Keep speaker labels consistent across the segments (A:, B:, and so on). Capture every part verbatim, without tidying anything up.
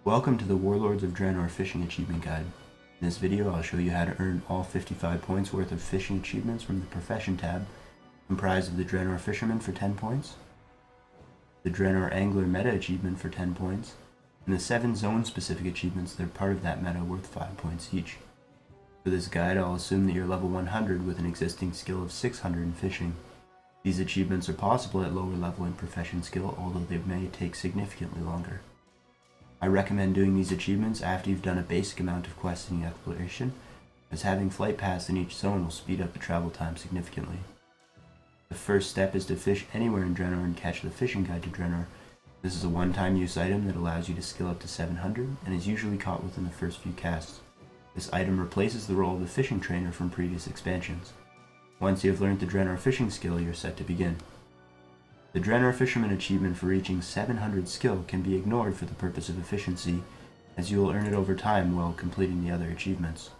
A: Welcome to the Warlords of Draenor Fishing Achievement Guide. In this video I'll show you how to earn all fifty-five points worth of fishing achievements from the Profession tab, comprised of the Draenor Fisherman for ten points, the Draenor Angler Meta Achievement for ten points, and the seven zone-specific achievements that are part of that meta worth five points each. For this guide I'll assume that you're level one hundred with an existing skill of six hundred in fishing. These achievements are possible at lower level in Profession skill, although they may take significantly longer. I recommend doing these achievements after you've done a basic amount of questing and exploration, as having flight paths in each zone will speed up the travel time significantly. The first step is to fish anywhere in Draenor and catch the Fishing Guide to Draenor. This is a one-time use item that allows you to skill up to seven hundred and is usually caught within the first few casts. This item replaces the role of the fishing trainer from previous expansions. Once you have learned the Draenor fishing skill, you're set to begin. The Draenor Fisherman achievement for reaching seven hundred skill can be ignored for the purpose of efficiency, as you will earn it over time while completing the other achievements.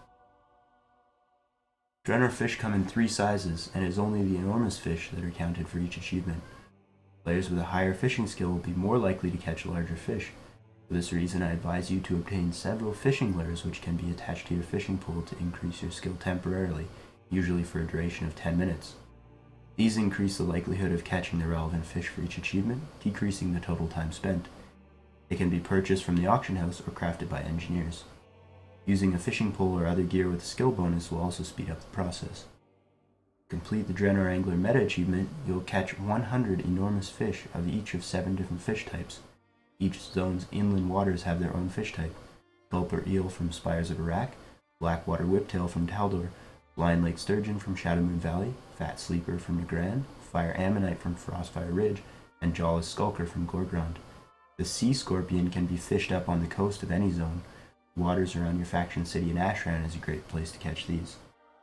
A: Draenor fish come in three sizes, and it is only the enormous fish that are counted for each achievement. Players with a higher fishing skill will be more likely to catch larger fish. For this reason, I advise you to obtain several fishing lures which can be attached to your fishing pole to increase your skill temporarily, usually for a duration of ten minutes. These increase the likelihood of catching the relevant fish for each achievement, decreasing the total time spent. They can be purchased from the auction house or crafted by engineers. Using a fishing pole or other gear with a skill bonus will also speed up the process. To complete the Draenor Angler Meta Achievement, you'll catch one hundred enormous fish of each of seven different fish types. Each zone's inland waters have their own fish type: Gulper eel from Spires of Arak, Blackwater Whiptail from Talador, Blind Lake Sturgeon from Shadowmoon Valley, Fat Sleeper from Nagrad, Fire Ammonite from Frostfire Ridge, and Jawless Skulker from Gorgrond. The Sea Scorpion can be fished up on the coast of any zone. Waters around your faction city in Ashran is a great place to catch these.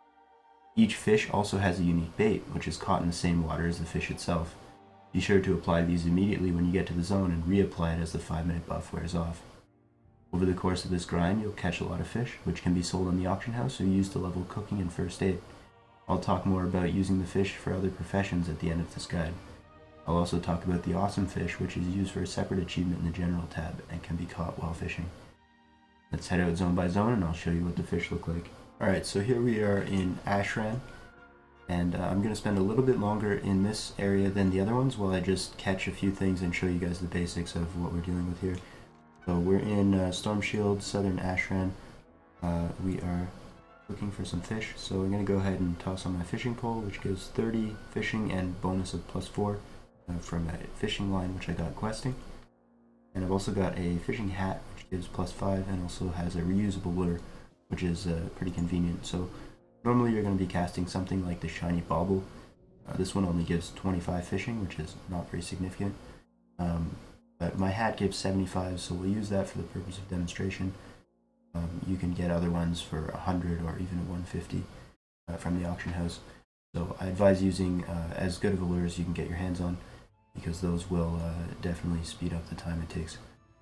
A: Each fish also has a unique bait, which is caught in the same water as the fish itself. Be sure to apply these immediately when you get to the zone and reapply it as the five minute buff wears off. Over the course of this grind, you'll catch a lot of fish, which can be sold in the auction house or used to level cooking and first aid. I'll talk more about using the fish for other professions at the end of this guide. I'll also talk about the awesome fish, which is used for a separate achievement in the general tab and can be caught while fishing. Let's head out zone by zone and I'll show you what the fish look like. Alright, so here we are in Ashran, and uh, I'm going to spend a little bit longer in this area than the other ones while I just catch a few things and show you guys the basics of what we're dealing with here. So we're in uh, Storm Shield, Southern Ashran. Uh, we are looking for some fish, so I'm going to go ahead and toss on my fishing pole, which gives thirty fishing and bonus of plus four uh, from a fishing line which I got questing. And I've also got a fishing hat which gives plus five and also has a reusable lure, which is uh, pretty convenient. So normally you're going to be casting something like the Shiny Bauble. Uh, this one only gives twenty-five fishing, which is not very significant. Um, But my hat gives seventy-five, so we'll use that for the purpose of demonstration. Um, you can get other ones for one hundred or even one fifty uh, from the auction house. So I advise using uh, as good of a lure as you can get your hands on, because those will uh, definitely speed up the time it takes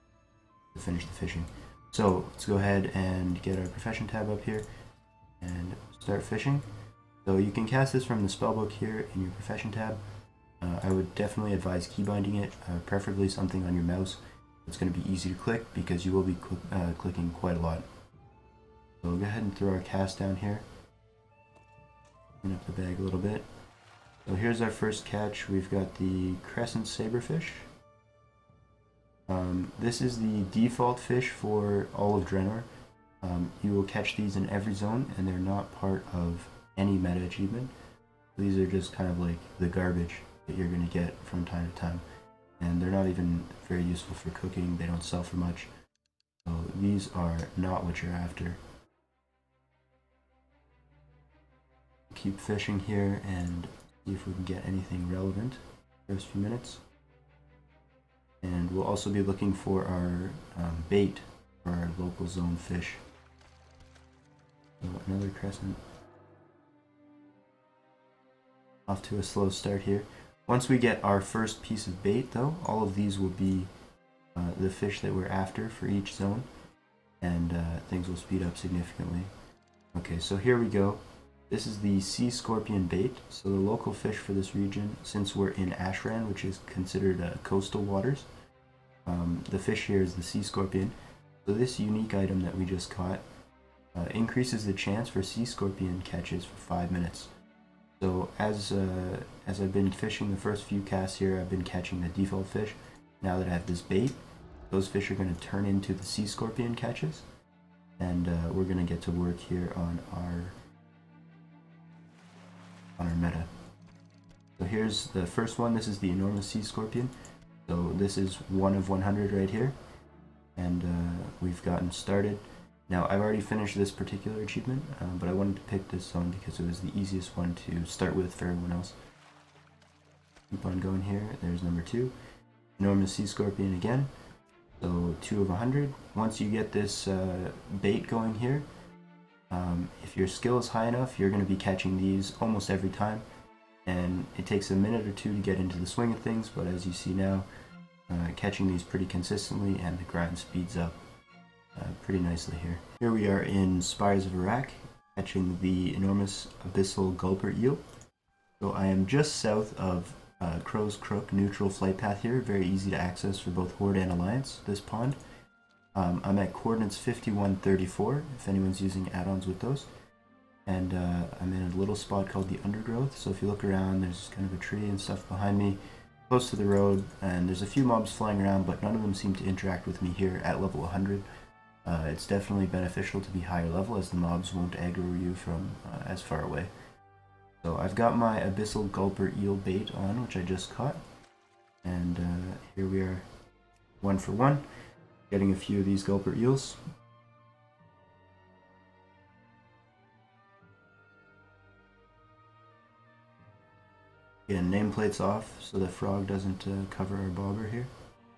A: to finish the fishing. So let's go ahead and get our Profession tab up here and start fishing. So you can cast this from the spellbook here in your Profession tab. Uh, I would definitely advise keybinding it, uh, preferably something on your mouse. It's going to be easy to click because you will be cl uh, clicking quite a lot. So we'll go ahead and throw our cast down here. Clean up the bag a little bit. So here's our first catch. We've got the Crescent Saberfish. Um, this is the default fish for all of Draenor. Um, you will catch these in every zone and they're not part of any meta achievement. These are just kind of like the garbage that you're going to get from time to time, and they're not even very useful for cooking. They don't sell for much, so these are not what you're after. Keep fishing here and see if we can get anything relevant first few minutes, and we'll also be looking for our um, bait for our local zone fish. So another crescent. Off to a slow start here. Once we get our first piece of bait though, all of these will be uh, the fish that we're after for each zone, and uh, things will speed up significantly. Okay, so here we go. This is the Sea Scorpion bait. So the local fish for this region, since we're in Ashran, which is considered uh, coastal waters, um, the fish here is the Sea Scorpion. So this unique item that we just caught uh, increases the chance for sea scorpion catches for five minutes. So as uh, as I've been fishing the first few casts here, I've been catching the default fish. Now that I have this bait, those fish are going to turn into the sea scorpion catches, and uh, we're going to get to work here on our on our meta. So here's the first one. This is the enormous sea scorpion. So this is one of one hundred right here, and uh, we've gotten started. Now I've already finished this particular achievement, uh, but I wanted to pick this one because it was the easiest one to start with for everyone else. Keep on going here. There's number two, enormous sea scorpion again. So two of one hundred. Once you get this uh, bait going here, um, if your skill is high enough, you're going to be catching these almost every time. And it takes a minute or two to get into the swing of things, but as you see now, uh, catching these pretty consistently, and the grind speeds up uh, pretty nicely here. Here we are in Spires of Arak, catching the enormous abyssal Gulper eel. So I am just south of uh, Crow's Crook neutral flight path here, very easy to access for both Horde and Alliance, this pond. Um, I'm at coordinates fifty-one thirty-four, if anyone's using add-ons with those. And uh, I'm in a little spot called the Undergrowth, so if you look around, there's kind of a tree and stuff behind me, close to the road, and there's a few mobs flying around, but none of them seem to interact with me here at level one hundred. Uh, it's definitely beneficial to be higher level, as the mobs won't aggro you from uh, as far away. So I've got my Abyssal Gulper Eel bait on, which I just caught, and uh, here we are, one for one, getting a few of these Gulper Eels. Getting nameplates off so the frog doesn't uh, cover our bobber here.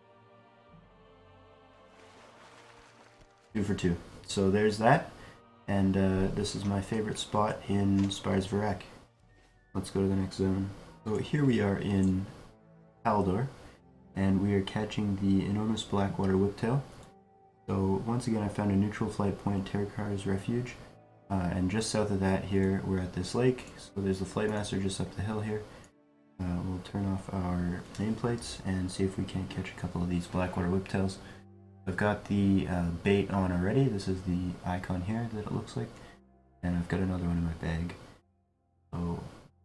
A: Two for two. So there's that, and uh, this is my favorite spot in Spires of Arak. Let's go to the next zone. So here we are in Talador, and we are catching the enormous Blackwater Whiptail. So once again, I found a neutral flight point, Terrakar's Refuge, uh, and just south of that here, we're at this lake. So there's the Flightmaster just up the hill here. Uh, we'll turn off our nameplates and see if we can't catch a couple of these Blackwater Whiptails. I've got the uh, bait on already. This is the icon here that it looks like, and I've got another one in my bag. So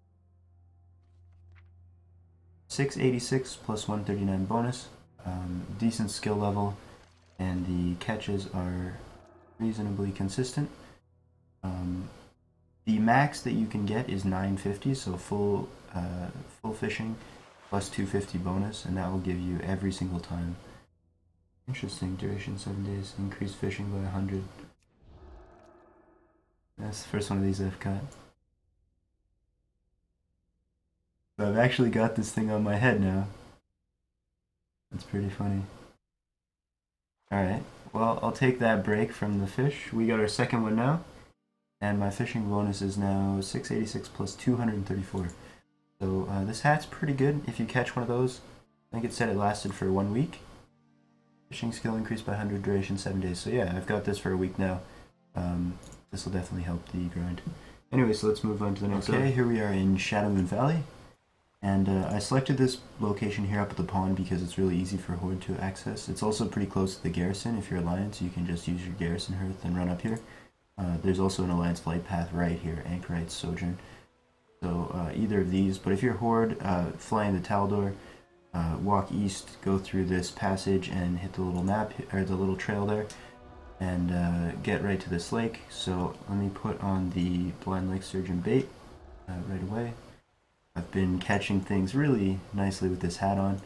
A: six eighty-six plus one thirty-nine bonus, um, decent skill level, and the catches are reasonably consistent. Um, the max that you can get is nine fifty, so full uh, full fishing plus two fifty bonus, and that will give you every single time. Interesting. Duration seven days. Increased fishing by one hundred. That's the first one of these I've caught. So I've actually got this thing on my head now. That's pretty funny. Alright, well, I'll take that break from the fish. We got our second one now, and my fishing bonus is now six eighty-six plus two hundred thirty-four. So uh, this hat's pretty good if you catch one of those. I think it said it lasted for one week. Fishing skill increased by one hundred, duration seven days. So yeah, I've got this for a week now. Um, this will definitely help the grind. Anyway, so let's move on to the next one. Okay, here we are in Shadowmoon Valley. And uh, I selected this location here up at the pond because it's really easy for Horde to access. It's also pretty close to the garrison. If you're Alliance, you can just use your garrison hearth and run up here. Uh, there's also an Alliance flight path right here, Anchorite, Sojourn. So uh, either of these, but if you're Horde, uh, flying the Talador, uh, walk east, go through this passage and hit the little map, or the little trail there, and uh, get right to this lake. So let me put on the Blind Lake Sturgeon bait uh, right away. I've been catching things really nicely with this hat on,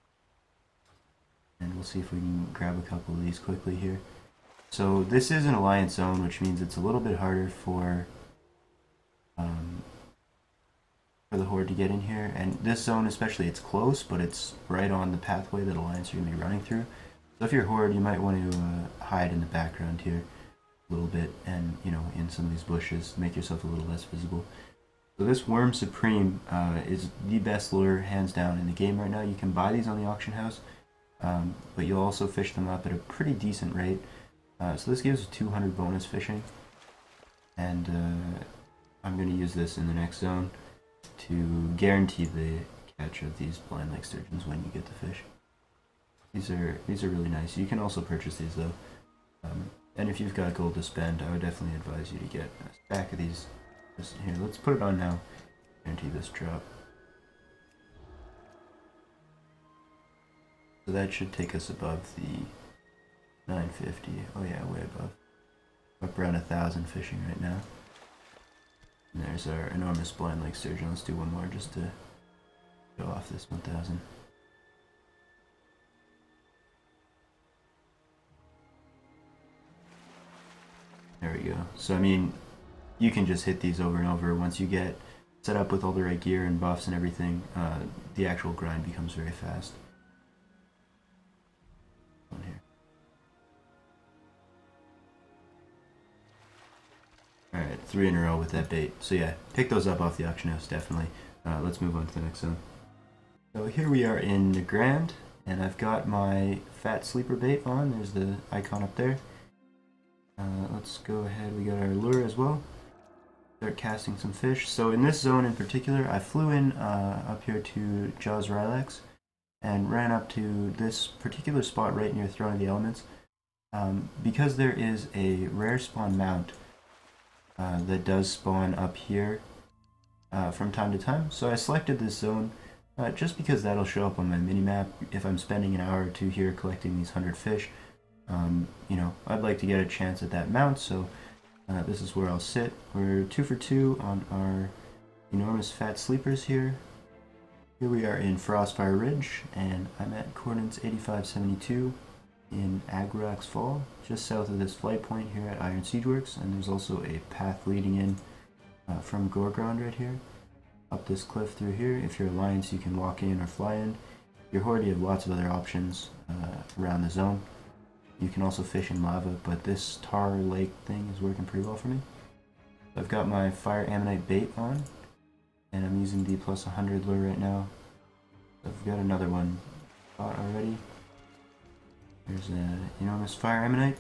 A: and we'll see if we can grab a couple of these quickly here. So this is an Alliance zone, which means it's a little bit harder for um, for the Horde to get in here. And this zone especially, it's close, but it's right on the pathway that Alliance are going to be running through. So if you're Horde, you might want to uh, hide in the background here a little bit, and you know, in some of these bushes, make yourself a little less visible. So this Worm Supreme uh, is the best lure, hands down, in the game right now. You can buy these on the auction house, um, but you'll also fish them up at a pretty decent rate. Uh, so this gives two hundred bonus fishing, and uh, I'm going to use this in the next zone to guarantee the catch of these Blind Lake Sturgeons when you get the fish. These are these are really nice. You can also purchase these though. Um, and if you've got gold to spend, I would definitely advise you to get a stack of these. Just here, let's put it on now. Guarantee this drop. So that should take us above the nine fifty. Oh yeah, way above. Up around a thousand fishing right now. And there's our enormous blind lake sturgeon. Let's do one more just to go off this one thousand. There we go. So I mean, you can just hit these over and over. Once you get set up with all the right gear and buffs and everything, uh, the actual grind becomes very fast. On here. Alright, three in a row with that bait. So yeah, pick those up off the auction house, definitely. Uh, let's move on to the next zone. So here we are in Nagrad, and I've got my fat sleeper bait on. There's the icon up there. Uh, let's go ahead, we got our lure as well. Start casting some fish. So in this zone in particular, I flew in uh, up here to Jawless and ran up to this particular spot right near Throne of the Elements. Um, because there is a rare spawn mount uh, that does spawn up here uh, from time to time. So I selected this zone uh, just because that'll show up on my minimap if I'm spending an hour or two here collecting these one hundred fish. Um, you know, I'd like to get a chance at that mount, so uh, this is where I'll sit. We're two for two on our enormous fat sleepers here. Here we are in Frostfire Ridge, and I'm at coordinates eighty-five seventy-two in Arak's Fall, just south of this flight point here at Iron Siegeworks, and there's also a path leading in uh, from Gorgrond right here, up this cliff through here. If you're Alliance, you can walk in or fly in. If you're Horde, you have lots of other options uh, around the zone. You can also fish in lava, but this tar lake thing is working pretty well for me. I've got my fire ammonite bait on, and I'm using the plus one hundred lure right now. I've got another one caught already. There's an enormous fire ammonite.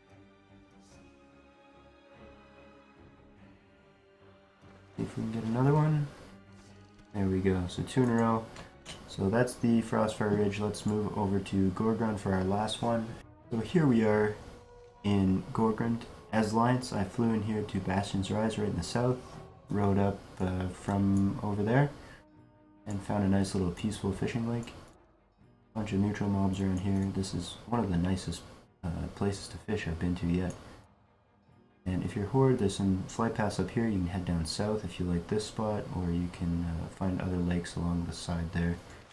A: See if we can get another one. There we go, so two in a row. So that's the Frostfire Ridge. Let's move over to Gorgrond for our last one. So here we are in Gorgrond. As Alliance, I flew in here to Bastion's Rise right in the south, rode up uh, from over there, and found a nice little peaceful fishing lake. Bunch of neutral mobs around here. This is one of the nicest uh, places to fish I've been to yet. And if you're Horde, there's some flight paths up here. You can head down south if you like this spot, or you can uh, find other lakes along the side there.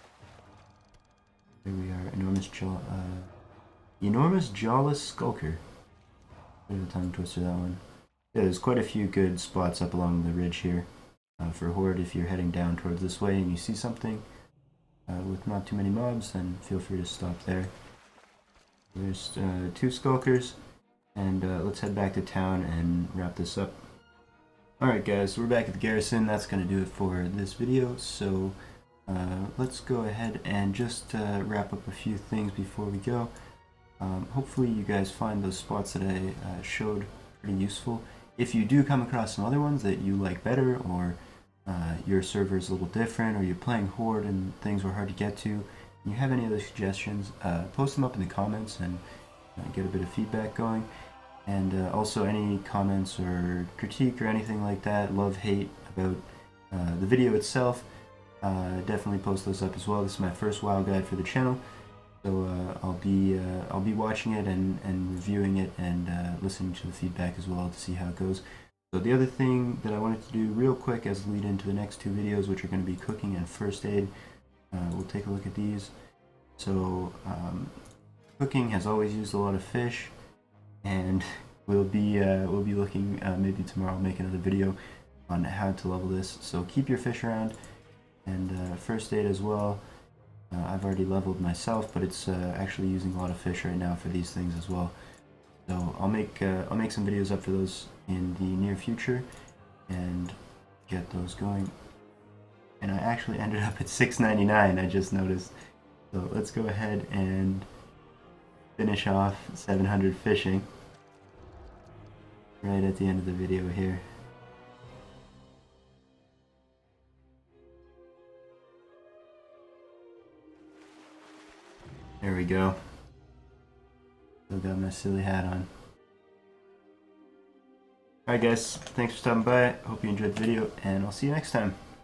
A: There we are, enormous jaw. Uh, Enormous Jawless Skulker. Bit of a tongue twister, that one. Yeah, there's quite a few good spots up along the ridge here uh, for Horde. If you're heading down towards this way and you see something uh, with not too many mobs, then feel free to stop there. There's uh, two Skulkers, and uh, let's head back to town and wrap this up. Alright guys, so we're back at the garrison. That's going to do it for this video, so uh, let's go ahead and just uh, wrap up a few things before we go. Um, hopefully you guys find those spots that I uh, showed pretty useful. If you do come across some other ones that you like better, or uh, your server is a little different, or you're playing Horde and things were hard to get to, and you have any other suggestions, uh, post them up in the comments and uh, get a bit of feedback going. And uh, also any comments or critique or anything like that, love, hate about uh, the video itself, uh, definitely post those up as well. This is my first WoW guide for the channel. So uh, I'll be uh, I'll be watching it and, and reviewing it and uh, listening to the feedback as well to see how it goes. So the other thing that I wanted to do real quick as a lead into the next two videos, which are going to be cooking and first aid, uh, we'll take a look at these. So um, cooking has always used a lot of fish, and we'll be uh, we'll be looking uh, maybe tomorrow I'll make another video on how to level this. So keep your fish around, and uh, first aid as well. Uh, I've already leveled myself, but it's uh, actually using a lot of fish right now for these things as well. So I'll make uh, I'll make some videos up for those in the near future and get those going. And I actually ended up at six ninety-nine, I just noticed. So let's go ahead and finish off seven hundred fishing right at the end of the video here. There we go. Still got my silly hat on. Alright guys, thanks for stopping by. Hope you enjoyed the video, and I'll see you next time.